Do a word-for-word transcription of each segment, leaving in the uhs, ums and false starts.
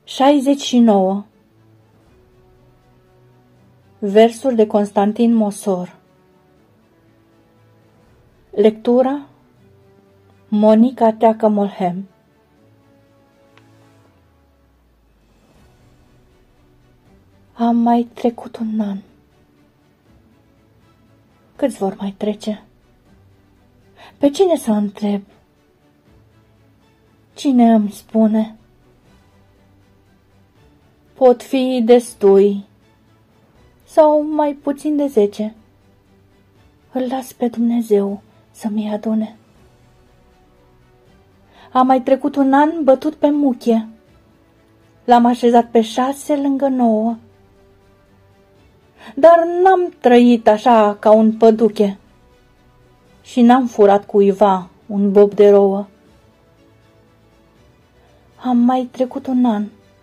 șaizeci și nouă. Versuri de Constantin Mosor. Lectura Monica Teacă-Molhem. Am mai trecut un an. Câți vor mai trece? Pe cine să întreb? Cine îmi spune? Pot fi destui sau mai puțin de zece. Îl las pe Dumnezeu să-mi adune. Am mai trecut un an bătut pe muchie. L-am așezat pe șase lângă nouă. Dar n-am trăit așa ca un păduche și n-am furat cuiva un bob de rouă. Am mai trecut un an.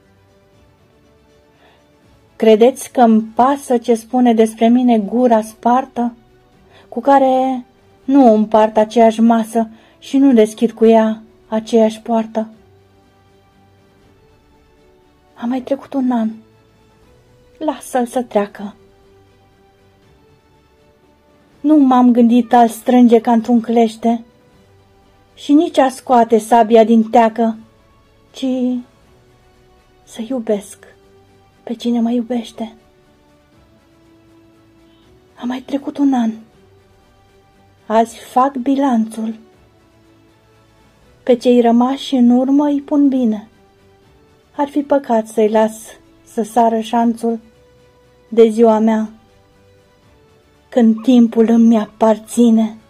Credeți că-mi pasă ce spune despre mine gura spartă, cu care nu împart aceeași masă și nu deschid cu ea aceeași poartă? Am mai trecut un an. Lasă-l să treacă. Nu m-am gândit a-l strânge ca într-un clește și nici a scoate sabia din teacă, ci să iubesc pe cine mă iubește. A mai trecut un an. Azi fac bilanțul. Pe cei rămași în urmă îi pun bine. Ar fi păcat să-i las să sară șanțul de ziua mea, când timpul îmi aparține.